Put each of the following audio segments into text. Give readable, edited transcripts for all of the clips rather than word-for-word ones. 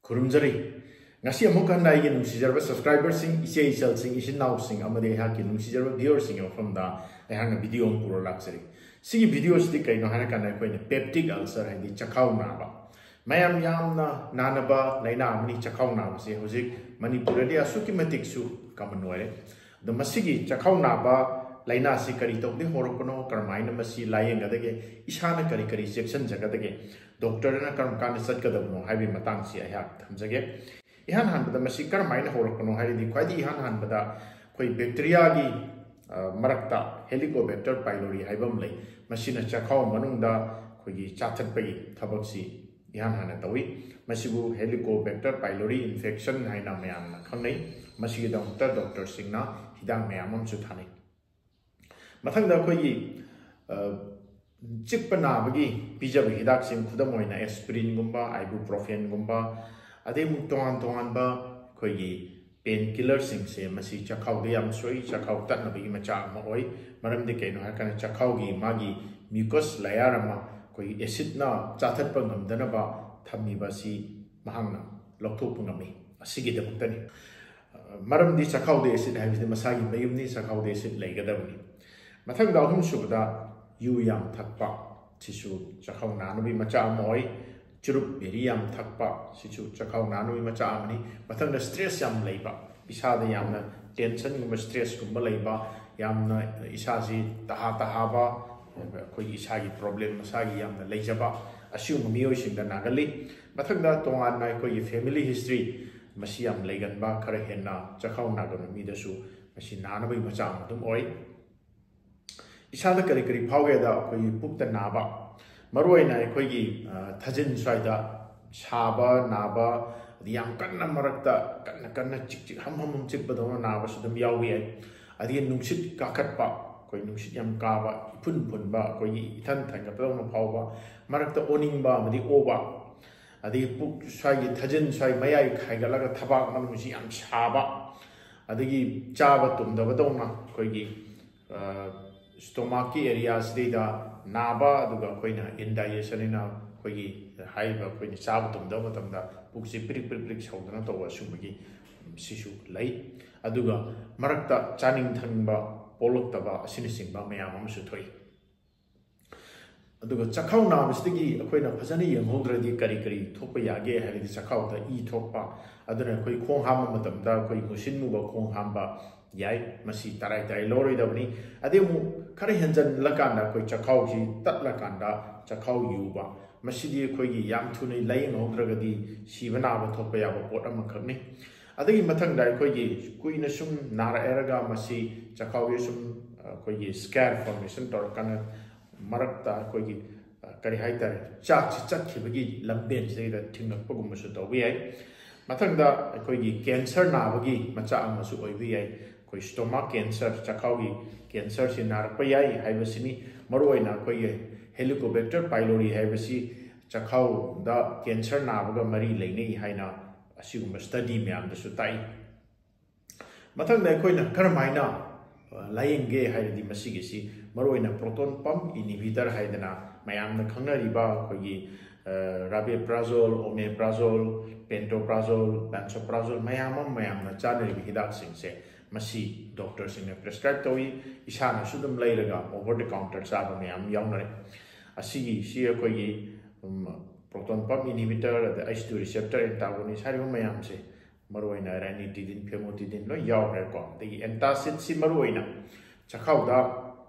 Kurumjari ngasi amukan naigi nungsijarba subscribers sing ise isal sing isin naw sing amade ha ki nungsijarba viewers sing from da ehang video on puro laksari sigi video sti kaino hana kana ko ne peptic ulcer handi chakhaw na ba mayam yamna nanaba laina amni chakhaw na se hojik manipur de asuki matik su common ware the masigi chakhaw na ba laina si kari to de horokono karmaina masi layeng gadage isana kari kari section jagadage doctor na karam kan sat kadabno haibi matang si ayak thamjage ihan han bada masi karmaina horokono hairi di khwadi ihan han bada koi bacteria gi marakta helicobacter pylori haibam lei masina chakhaw manungda koi gi chathat pai thabak si ihan han tawi masibu helicobacter pylori infection haina mayam na khanai masigi doctor singna hidang mayamam su thanai mathangda koi chipana bagi pijab hidak sim khudam oina aspirin gumba ibuprofen gumba ade mu tongan ba koi painkiller sing se masi chakhaw de yam soi chakhaw tat na bagi macha ma oi maram de kaino ha kana chakhaw gi magi mucus layer ma koi acid na chathat pa ngam dana ba thammi ba si mahangna lokthok pungami asigi de puktani maram di chakhaw de acid ha bi masagi mayum ni chakhaw de acid leigadabni mathang da hum subda yu yam thakpa sisu chakhaw nanubi macha moi churup beri yam thakpa sisu chakhaw nanubi macha amani mathang da stress yam leiba isa da yamna tension gum stress gum leiba yamna isa si taha ba koi isa gi problem masagi yamna leijaba asyu mioi sing da nagali mathang da tongan nai koi family history masi yam leigan ba khare henna chakhaw nagan mi da su masi nanubi macha amdum oi isada kari kari phauge da koi pukta naba maroi na koi gi thajin swaida chaba naba yam kanna marakta kanna chik ham chik badona naba sudam yawi ai adi nungsit kakatpa koi nungsit yam kaba phun ba koi ithan thanga badona phauba marakta oning ba madi oba adi puk swai thajin swai mayai khaigalaga thabak manusi yam chaba adi chaba tumda badona koi gi stomach areas da naba aduga koina indigestion ina koigi haiba koini chab tum da matam da puksi prik saudana to wasumagi sisu lai aduga marakta chaning thangba polok taba asini singba mayam am su thoi aduga chakhaw na bistigi koina phajani yenghodradi kari thokpa yage haidi chakhaw da I thokpa aduna koi khong ham matam da koi musin mu ba khong ham ba yai masi tarai loroi da bani ademu kare henjan lakanda koi chakhaw ji tat lakanda chakhaw yuba masi di koi gi yam thunai lai ngaudraga di sibana ba thokpa ya ba pot am khakni adagi mathang dai koi gi kuina sum nara eraga masi chakhaw ye sum koi gi scare formation tor kana marakta koi gi kari haitar chak khibagi lamben sei da thingnak pagum su to wi ai mathang da koi gi cancer na bagi macha am su oi wi ai koi stomach cancer chakhaw gi cancer si nar payai haibasini maroina koi helicobacter pylori haibasi chakhaw da cancer na baga mari leinei haina asigum study myam da su tai mathang da koi na karmaina layenge haidi masigi si maroina proton pump inhibitor haidana mayam na khangnari ba koi gi rabeprazole omeprazole pantoprazole lansoprazole mayam na chanari hidak sing se masi doctor sing prescribe towi isana sudum leilaga over the counter chaba mayam yawnare asigi si koi proton pump inhibitor the H2 receptor antagonist hari mayam se maroina ranitidine famotidine lo yawre ko the antacid si maroina chakhaw da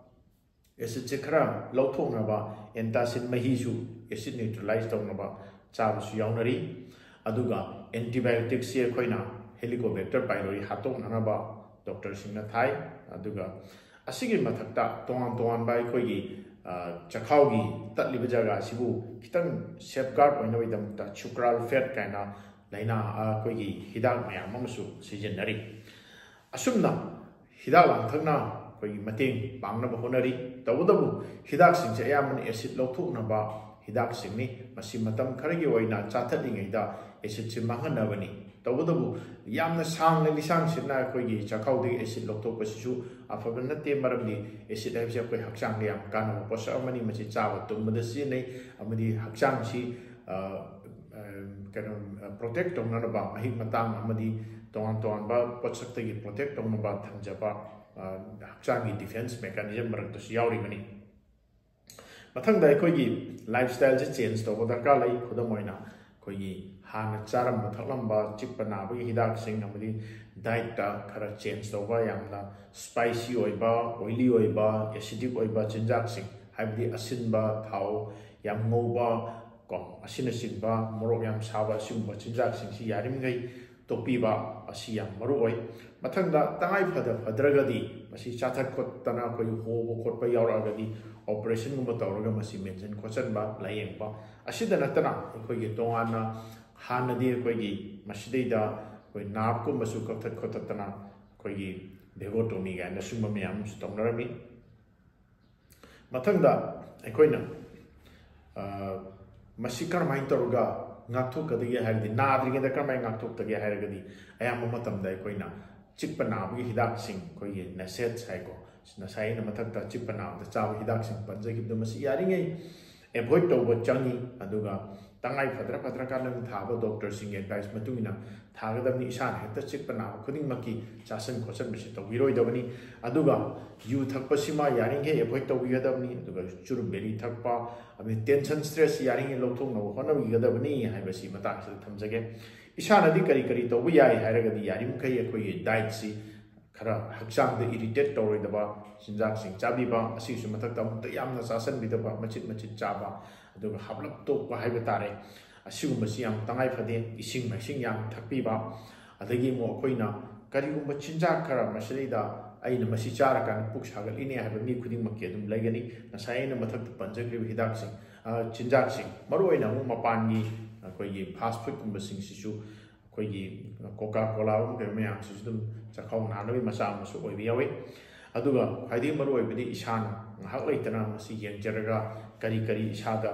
acid chakra lauthong na ba antacid mahi su acid neutralize tong na ba chaba su yawnari aduga antibiotics si koina helicobacter pylori hatong na ba doctor singna thai aduga asigi mathakta tongan bai koigi chakhaw gi tatliba jaga sibu kitang safeguard oina widam ta sucral fat kaina laina koigi hidak mayam amsu seasonary asumna hidak langthakna koigi mateng pangna ba honari tawdabu hidak singche ayaman acid lokthukna ba hidak singni masi matam kharagi oina chathatingai da acid si mahana bani tawdabu yamna sang le lisang sinna koigi chakhaw de acid lokthok pasisu afabna te maramdi acid haibse koi hakchang yam kana posa amani machi chawa tumbada si nei amadi hakchang si protect tongnaba mahik matang amadi tongan tonganba potsaktagi protect tongnaba thamjaba hakchangi defense mechanism maraktus yauri mani mathangda aikoigi lifestyle je change to darkar lai khudam oina koigi hana charam thakhlamba chikpa nabagi hidak sing amadi diet ta khara change to ba yamna spicy oiba oily oiba acidic oiba chinjak sing haibdi asinba thau yam ngoba ko asina singba morok yam saba singba chinjak sing si yarim ngai topiba asi yam maru oi mathangda tangai fadragadi masi chathat kot tana koi ho khot pa yauragadi operation gumba tawraga masi mention question ba layeng ba asida natana koi gi tongana hanadi koi gi masidida koi nap ko masu kothat khotatana koi gi devotomy ga na sumba myam stomnarami mathangda akoina masi karmai taruga ngakthok kadagi haidi nadri da karmai ngakthok tagi hairagadi ayam matamda akoina chikpa nabagi hidak sing koi naset saiko nasai na mathakta chikpa nab da chaw hidak sing panjagi da masi yaringai avoid to ba changi aduga tangai phadra kan thaba doctor sing advice matungina thagadabni isan heta chikpa nab khuding maki chasan khosan bisi to wiroi dabani aduga yu thakpa sima yaringai avoid to wigadabni aduga chur beri thakpa abi tension stress yaringai lokthong no hona wigadabni haibasi matak se thamjage isanadi kari to yai hairagadi yarim kai akoi diet si khara hakchang de irritate tawri daba sinjak sing chabi ba asi su matak tam ta yamna sasan bi daba machit chaba aduga hablap to ba haiba tare asigum basi yam tangai phade ising maising yam thakpi ba adagi mo koina kari gum chinjak khara masalida aina masi chara kan puk sagal ini haiba mi khuding makke dum laigani nasai na matak panjagri hidak sing chinjak sing maroi na mu mapangi koi fast food kumba sing sisu koi coca cola um ke myam sisu dum chakhau na nabi masa masu oi biawe aduga haidi maru oi bidi isana ngahak leitana masi yengjaraga kari isada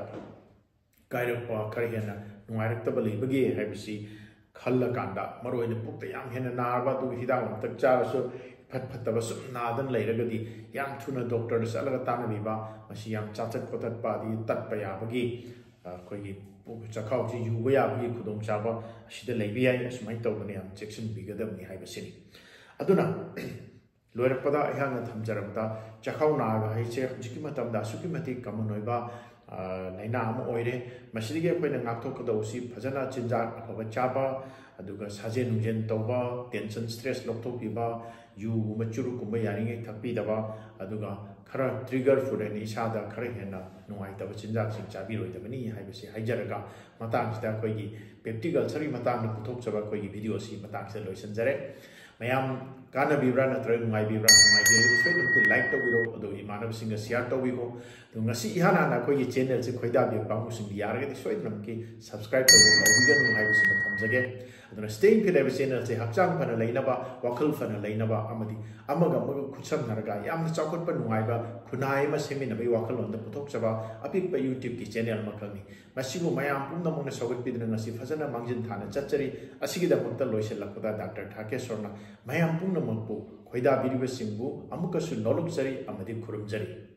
kairakpa karihena nungairakta bali bagi haibisi khalla kanda maru oi pukta yam hena narba du hidang tak chasu phattaba sum nadan leiragadi yam thuna doctor salaga tanabi ba masi yam chachat khotat pa di tatpa ya bagi koi chakhau ji yuba ya bagi khudong chaba asida leibi ai asmai tawbani am section bigadam ni haibasini aduna loirakpada ayana thamjarabda chakhau na ga haiche jiki matamda suki mati kamonoiba laina am oire masidige koina ngakthok kadausi phajana chinja afaba chaba aduga saje nungjen tawba tension stress lokthok biba yu machuru kumba yaringe thakpi daba aduga khara trigger food and isada khara hena nungai taba chinjak sing chabi roi dabani haibasi haijaraga matang sida koigi peptic ulcer matang puthok chaba koigi video si matang se loisan jare mayam kana bibra na trai nungai bibra nungai bibra soidum ku like to biro ado imanab singa share to bigo to ngasi ihana na koigi channel se khoida bi bangu sing yarga di soidum ki subscribe to bigo nungai bi sing thamjage aduna staying pin ever channel se hakchang phana leinaba wakal phana leinaba amadi amaga maga khucham naraga yamna chakot pa nungai ba khunai ma semi na bai wakal on da puthok chaba apik pa youtube ki channel makalni masibu mayam pumna mongna sogot pidna ngasi phajana mangjin thana chachari asigi da mukta loisel lakpada dr Dhakeswar mayam pumna mongpu khoida biriba singbu amukasu nolok jari amadi khurum jari